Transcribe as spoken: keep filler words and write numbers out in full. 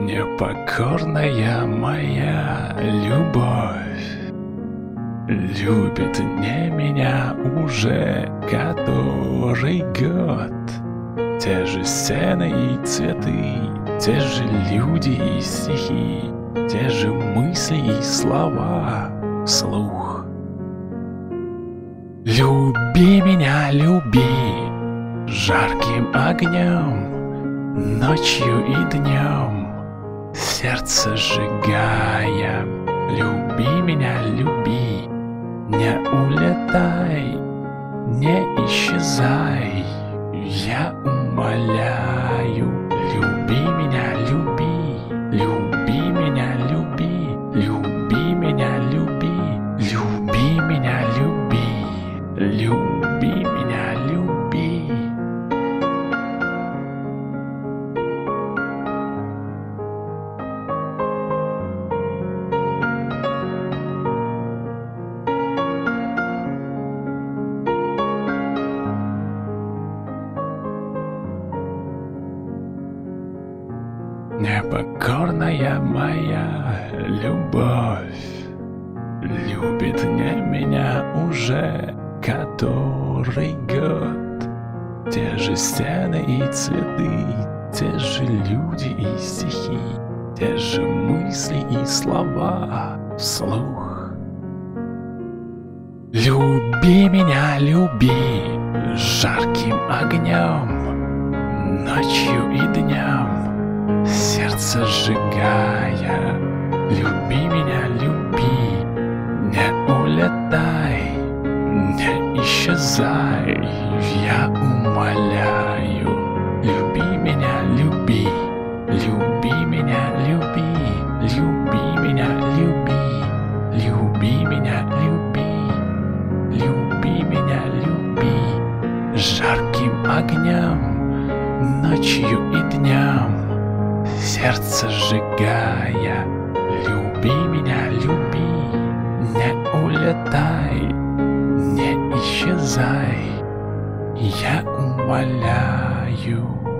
Непокорная моя любовь любит не меня уже который год. Те же сцены и цветы, те же люди и стихи, те же мысли и слова вслух. Люби меня, люби жарким огнем, ночью и днем, сердце сжигая. Люби меня, люби, не улетай, не исчезай, я умоляю. Люби меня, люби, люби меня, люби, люби меня, люби, люби меня, люби, люби меня, люби. Непокорная моя любовь любит не меня уже который год. Те же стены и цветы, те же люди и стихи, те же мысли и слова вслух. Люби меня, люби жарким огнем, ночью и днем, сердце сжигая. Люби меня, люби, не улетай, не исчезай, я умоляю. Люби меня, люби, люби меня, люби, люби меня, люби, люби меня, люби, люби меня, люби жарким огнем, ночью и днем, сердце сжигая. Люби меня, люби, не улетай, не исчезай, я умоляю.